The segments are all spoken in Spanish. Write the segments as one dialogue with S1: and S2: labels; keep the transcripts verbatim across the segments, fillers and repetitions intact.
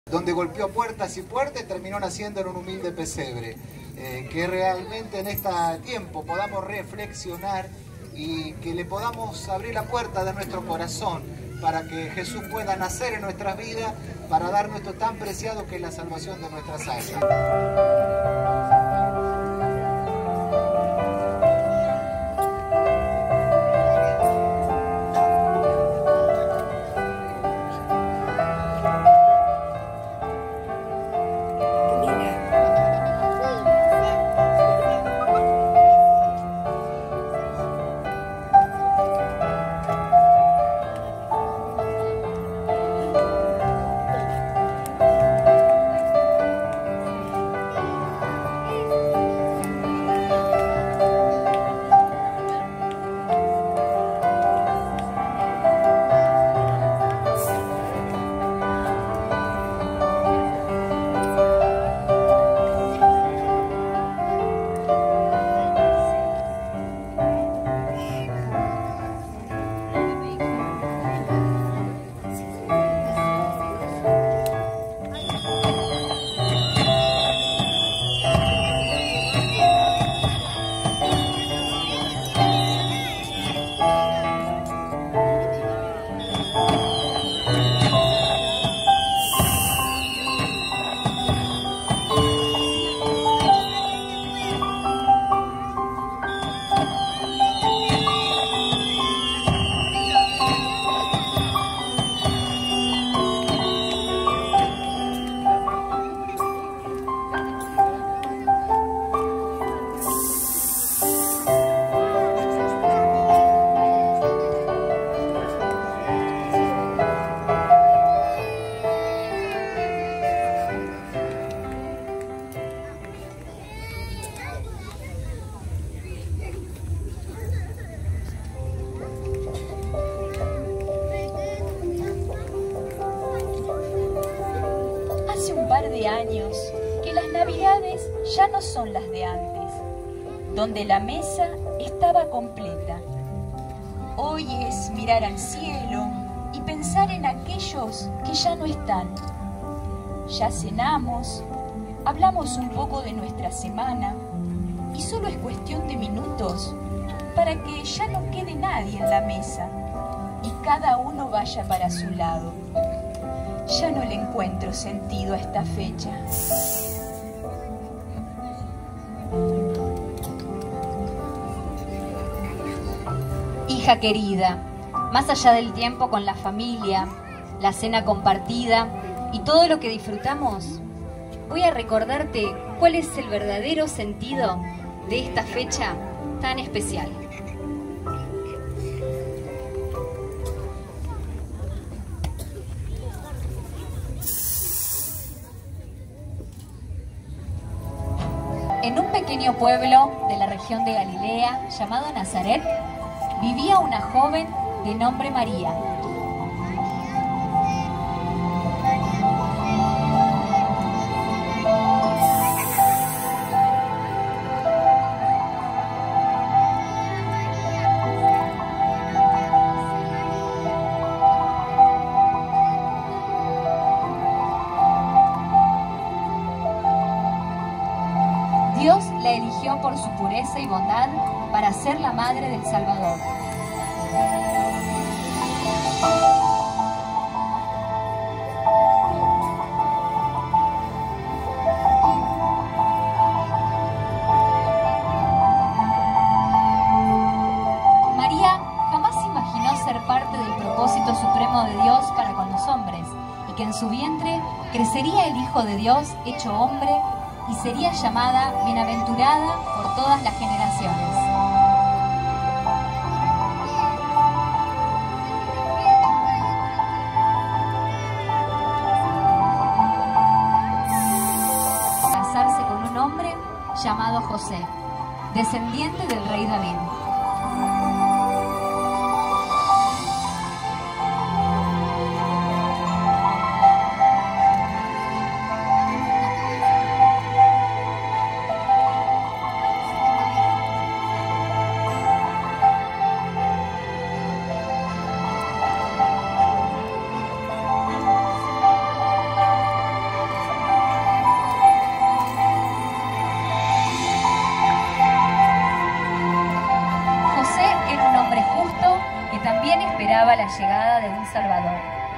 S1: donde golpeó puertas y puertas y terminó naciendo en un humilde pesebre. Eh, que realmente en este tiempo podamos reflexionar y que le podamos abrir la puerta de nuestro corazón para que Jesús pueda nacer en nuestras vidas, para darnos esto tan preciado que es la salvación de nuestras almas.
S2: De años que las navidades ya no son las de antes, donde la mesa estaba completa. Hoy es mirar al cielo y pensar en aquellos que ya no están. Ya cenamos, hablamos un poco de nuestra semana y solo es cuestión de minutos para que ya no quede nadie en la mesa y cada uno vaya para su lado. Ya no le encuentro sentido a esta fecha.
S3: Hija querida, más allá del tiempo con la familia, la cena compartida y todo lo que disfrutamos, voy a recordarte cuál es el verdadero sentido de esta fecha tan especial. En un pequeño pueblo de la región de Galilea llamado Nazaret, vivía una joven de nombre María. Dios la eligió por su pureza y bondad para ser la madre del Salvador. María jamás imaginó ser parte del propósito supremo de Dios para con los hombres y que en su vientre crecería el Hijo de Dios hecho hombre y sería llamada bienaventurada por todas las generaciones. Casarse con un hombre llamado José, descendiente del rey David. llegada de un Salvador.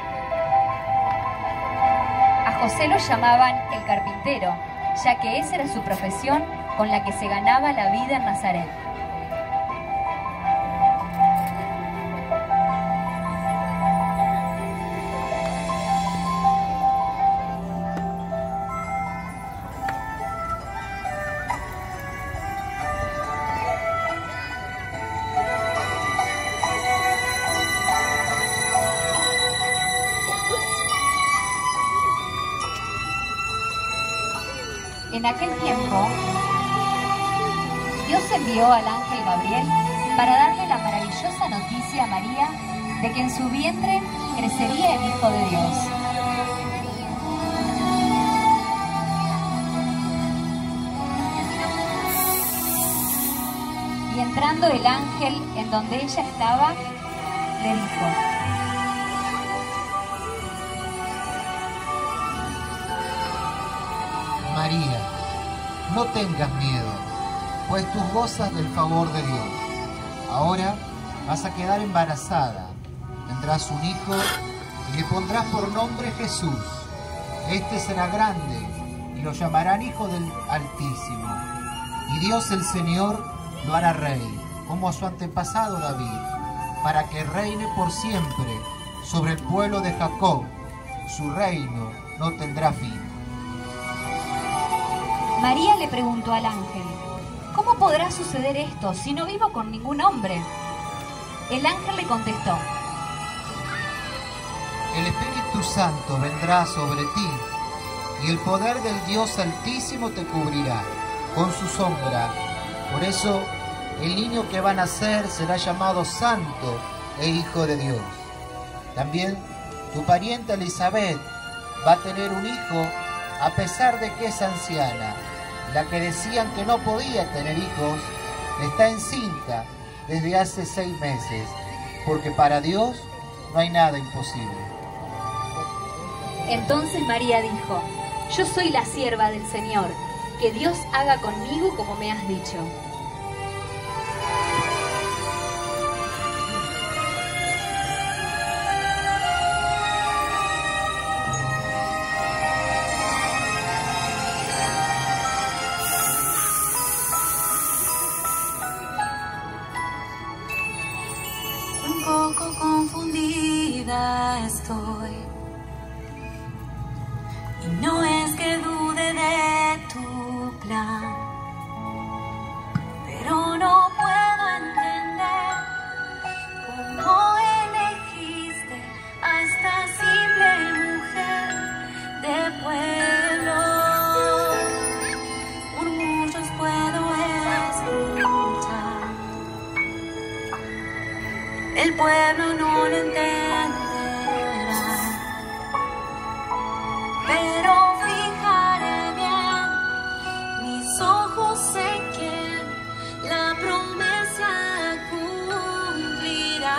S3: A José lo llamaban el carpintero, ya que esa era su profesión con la que se ganaba la vida en Nazaret. En aquel tiempo, Dios envió al ángel Gabriel para darle la maravillosa noticia a María de que en su vientre crecería el Hijo de Dios. Y entrando el ángel en donde ella estaba, le dijo:
S1: María, no tengas miedo, pues tú gozas del favor de Dios. Ahora vas a quedar embarazada, tendrás un hijo y le pondrás por nombre Jesús. Este será grande y lo llamarán Hijo del Altísimo. Y Dios el Señor lo hará rey, como a su antepasado David, para que reine por siempre sobre el pueblo de Jacob. Su reino no tendrá fin.
S3: María le preguntó al ángel: ¿cómo podrá suceder esto si no vivo con ningún hombre? El ángel le contestó:
S1: El Espíritu Santo vendrá sobre ti, y el poder del Dios Altísimo te cubrirá con su sombra. Por eso, el niño que va a nacer será llamado Santo e Hijo de Dios. También tu parienta Elizabeth va a tener un hijo, a pesar de que es anciana. La que decían que no podía tener hijos, está encinta desde hace seis meses, porque para Dios no hay nada imposible.
S3: Entonces María dijo: yo soy la sierva del Señor, que Dios haga conmigo como me has dicho.
S4: Un poco confundida estoy, y no es que dude de tu plan, pero no puedo entender cómo elegiste a esta simple mujer de pueblo. Murmullos puedo escuchar, el pueblo no lo entenderá, pero fijaré bien mis ojos en quien la promesa cumplirá,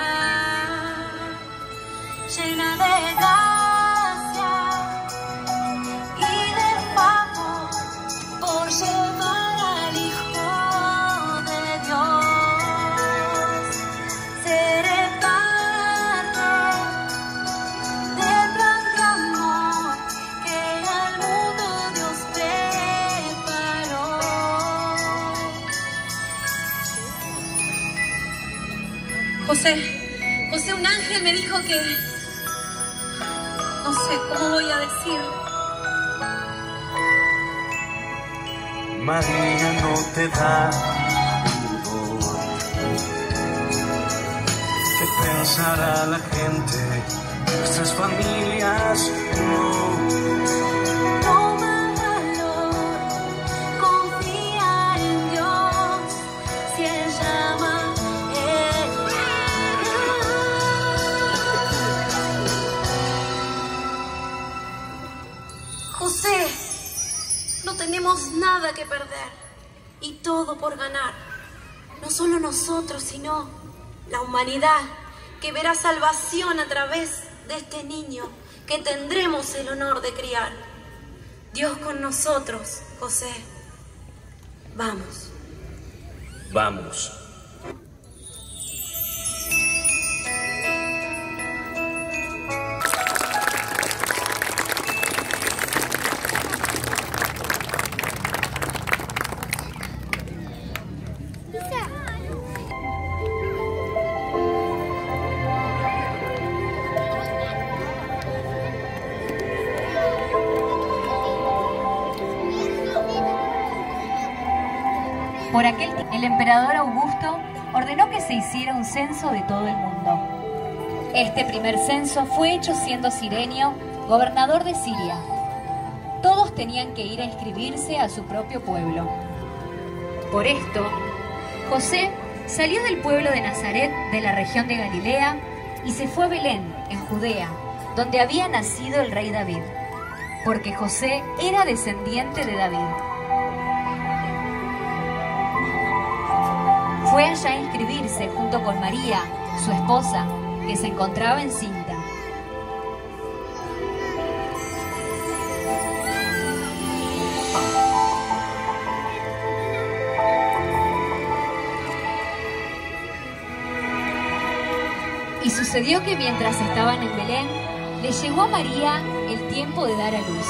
S4: llena de gracia y de favor por llevar al Hijo de Dios. Seré parte del plan de amor que al mundo Dios preparó. José, José, un ángel me dijo que no sé cómo voy a decir.
S5: María, no te da pudor. ¿Qué pensará la gente? Nuestras familias no.
S4: Toma valor, confía en Dios, si Él llama, Él irá. José, no tenemos nada que perder y todo por ganar. No solo nosotros, sino la humanidad, que verá salvación a través de este niño que tendremos el honor de criar. Dios con nosotros, José. Vamos.
S5: Vamos.
S3: Por aquel tiempo, el emperador Augusto ordenó que se hiciera un censo de todo el mundo. Este primer censo fue hecho siendo Cirenio gobernador de Siria. Todos tenían que ir a inscribirse a su propio pueblo. Por esto, José salió del pueblo de Nazaret, de la región de Galilea, y se fue a Belén, en Judea, donde había nacido el rey David, porque José era descendiente de David. Fue allá a inscribirse junto con María, su esposa, que se encontraba encinta. Y sucedió que mientras estaban en Belén, le llegó a María el tiempo de dar a luz.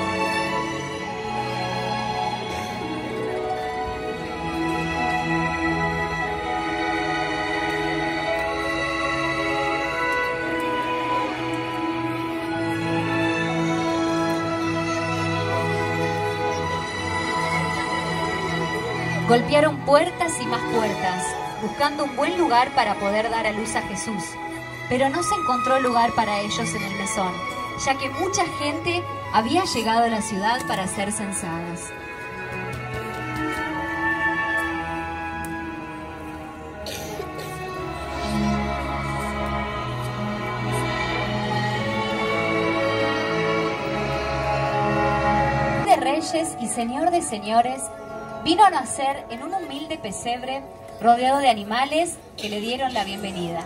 S3: Golpearon puertas y más puertas, buscando un buen lugar para poder dar a luz a Jesús. Pero no se encontró lugar para ellos en el mesón, ya que mucha gente había llegado a la ciudad para ser censadas. De reyes y señor de señores, vino a nacer en un humilde pesebre rodeado de animales que le dieron la bienvenida.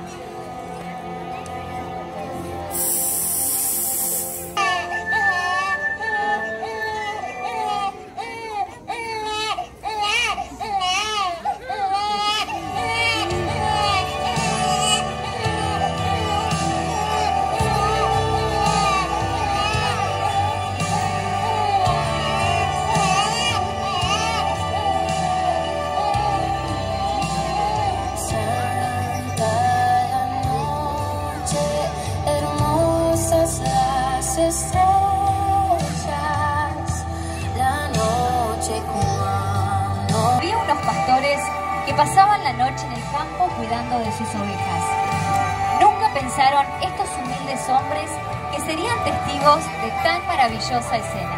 S3: Que pasaban la noche en el campo cuidando de sus ovejas. Nunca pensaron estos humildes hombres que serían testigos de tan maravillosa escena.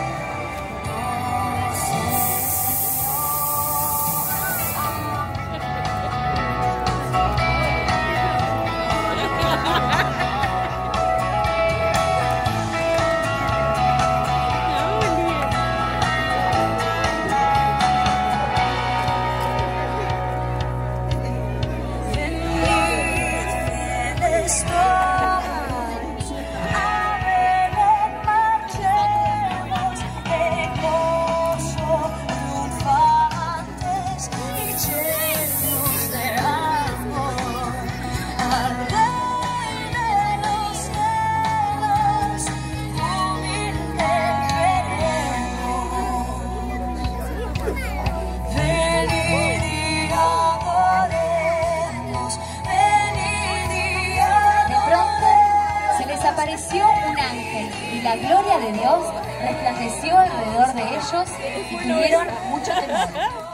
S3: Apareció un ángel y la gloria de Dios resplandeció alrededor de ellos y tuvieron mucho temor.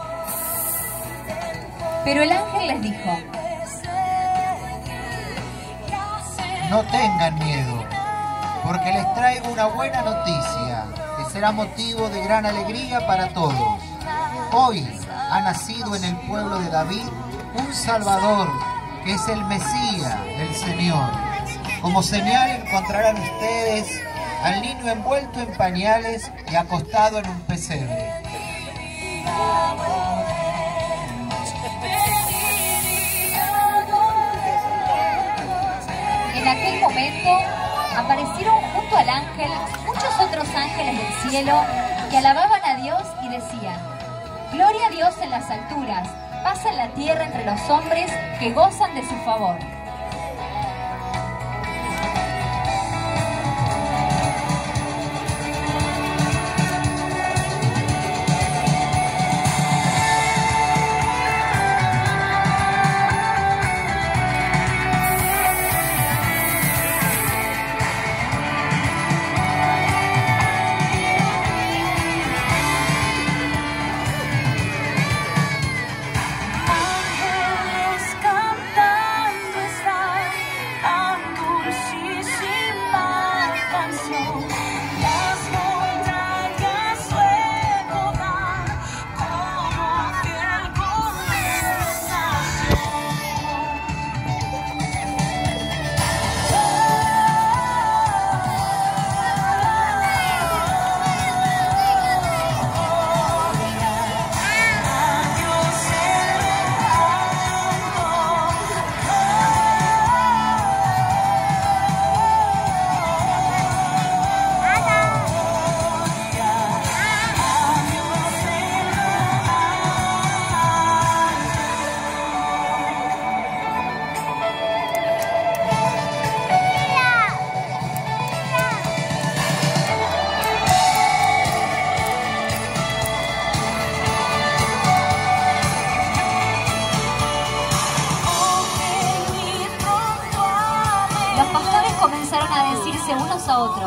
S3: Pero el ángel les dijo:
S1: no tengan miedo, porque les traigo una buena noticia que será motivo de gran alegría para todos. Hoy ha nacido en el pueblo de David un Salvador, que es el Mesías, el Señor. Como señal encontrarán ustedes al niño envuelto en pañales y acostado en un pesebre.
S3: En aquel momento aparecieron junto al ángel muchos otros ángeles del cielo que alababan a Dios y decían: gloria a Dios en las alturas, paz en la tierra entre los hombres que gozan de su favor.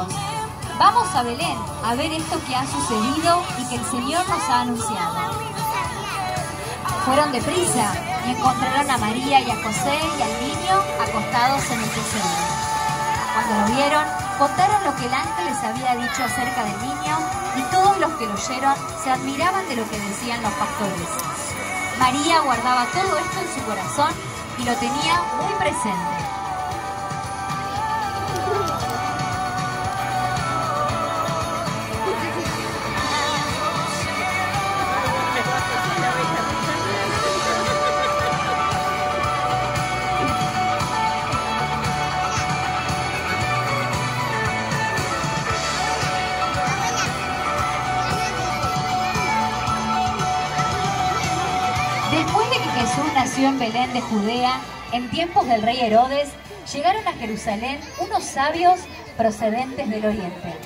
S3: chicos, vamos a Belén a ver esto que ha sucedido y que el Señor nos ha anunciado. Fueron deprisa y encontraron a María y a José y al niño acostados en el pesebre. Cuando lo vieron, contaron lo que el ángel les había dicho acerca del niño y todos los que lo oyeron se admiraban de lo que decían los pastores. María guardaba todo esto en su corazón y lo tenía muy presente. Después de que Jesús nació en Belén de Judea, en tiempos del rey Herodes, llegaron a Jerusalén unos sabios procedentes del oriente.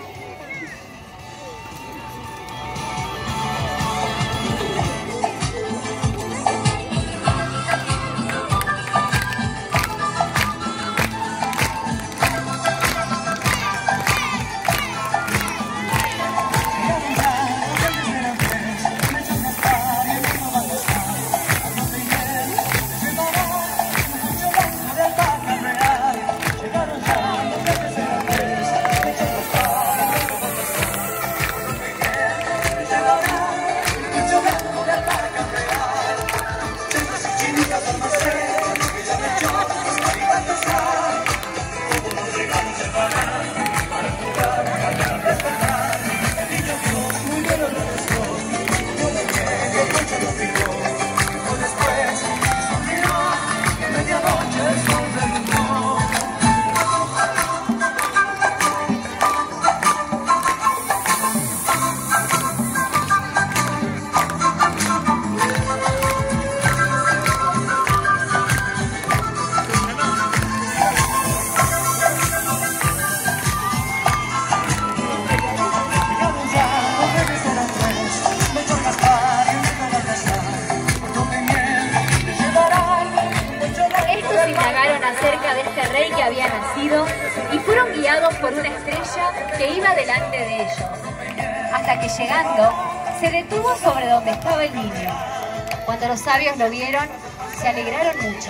S3: Había nacido y fueron guiados por una estrella que iba delante de ellos, hasta que llegando se detuvo sobre donde estaba el niño. Cuando los sabios lo vieron, se alegraron mucho.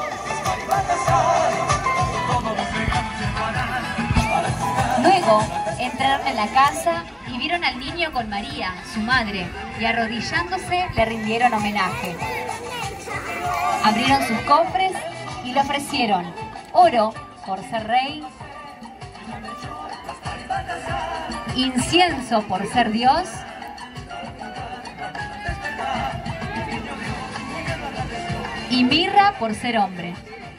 S3: Luego entraron en la casa y vieron al niño con María, su madre, y arrodillándose le rindieron homenaje. Abrieron sus cofres y le ofrecieron oro por ser rey, incienso por ser Dios y mirra por ser hombre.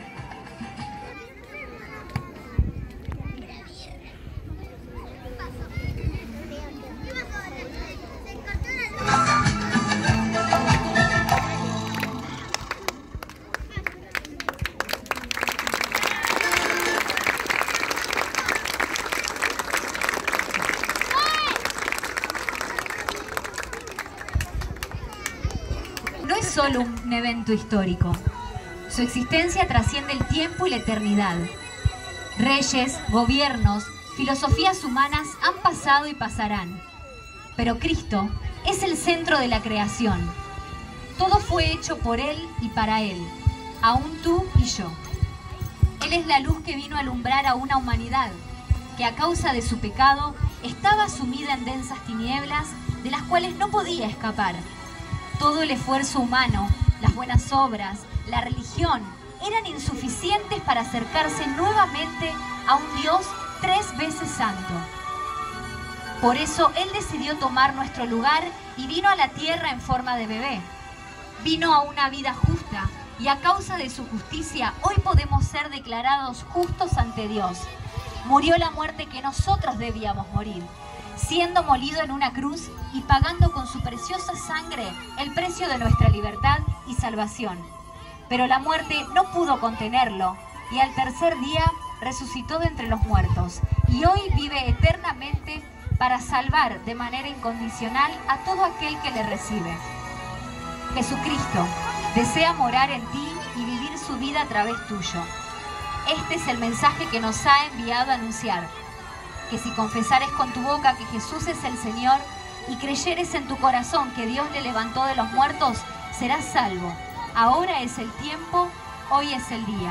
S3: No es solo un evento histórico. Su existencia trasciende el tiempo y la eternidad. Reyes, gobiernos, filosofías humanas han pasado y pasarán. Pero Cristo es el centro de la creación. Todo fue hecho por Él y para Él, aún tú y yo. Él es la luz que vino a alumbrar a una humanidad que a causa de su pecado estaba sumida en densas tinieblas de las cuales no podía escapar. Todo el esfuerzo humano, las buenas obras, la religión, eran insuficientes para acercarse nuevamente a un Dios tres veces santo. Por eso Él decidió tomar nuestro lugar y vino a la tierra en forma de bebé. Vino a una vida justa y a causa de su justicia hoy podemos ser declarados justos ante Dios. Murió la muerte que nosotros debíamos morir, siendo molido en una cruz y pagando con su preciosa sangre el precio de nuestra libertad y salvación. Pero la muerte no pudo contenerlo y al tercer día resucitó de entre los muertos y hoy vive eternamente para salvar de manera incondicional a todo aquel que le recibe. Jesucristo desea morar en ti y vivir su vida a través tuyo. Este es el mensaje que nos ha enviado a anunciar. que si confesares con tu boca que Jesús es el Señor y creyeres en tu corazón que Dios le levantó de los muertos, serás salvo. Ahora es el tiempo, hoy es el día.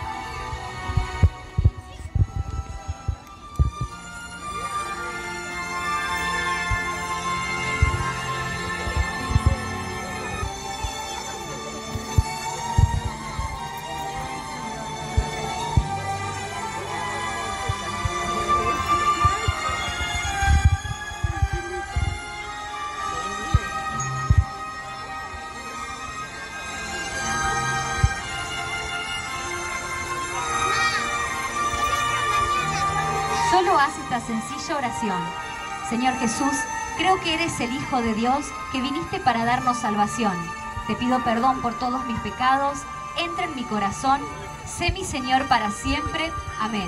S3: Solo haz esta sencilla oración. Señor Jesús, creo que eres el Hijo de Dios, que viniste para darnos salvación. Te pido perdón por todos mis pecados, entra en mi corazón, sé mi Señor para siempre. Amén.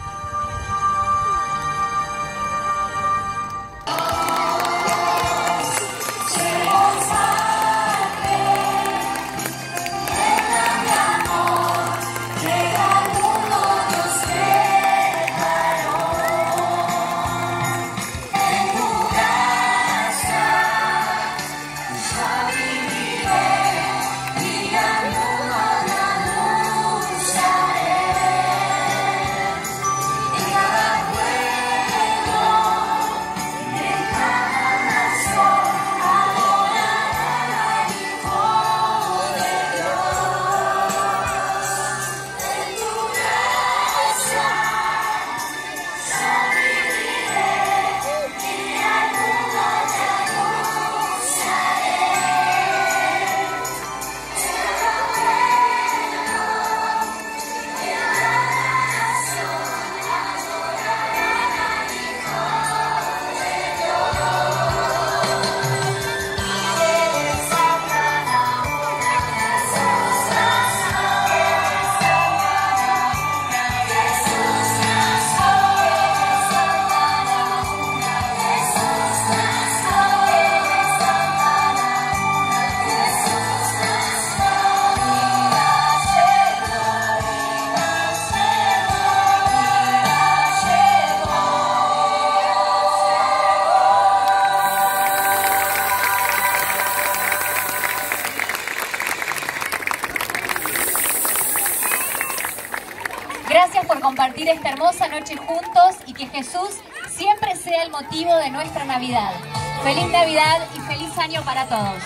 S3: Gracias por compartir esta hermosa noche juntos y que Jesús siempre sea el motivo de nuestra Navidad. Feliz Navidad y feliz año para todos.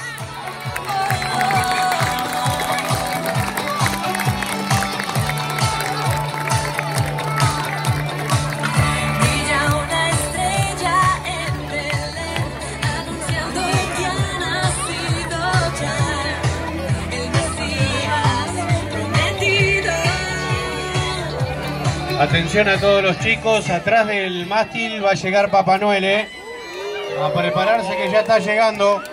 S6: Atención a todos los chicos, atrás del mástil va a llegar Papá Noel, ¿eh? A prepararse que ya está llegando.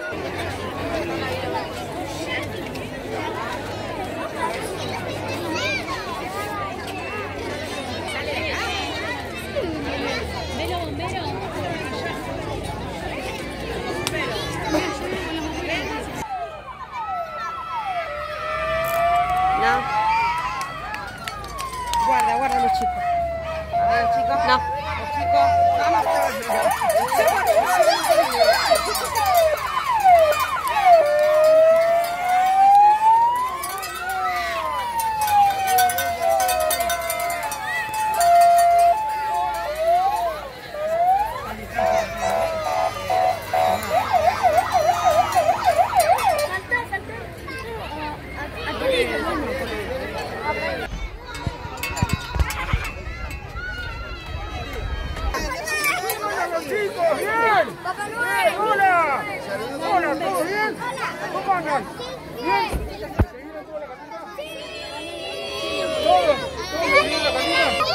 S7: No. Guarda, guarda los chicos. A ver, chicos. No. Los chicos. Vamos.
S8: Chicos, bien. Papá Noel. Hola. Hola, ¿todo bien? ¿Cómo andan? ¿Bien? ¿Seguimos toda la cantina? Sí. ¿Todos? ¿Todos bien la cantina?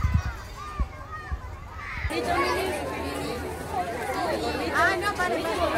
S4: Ah, no, para, para.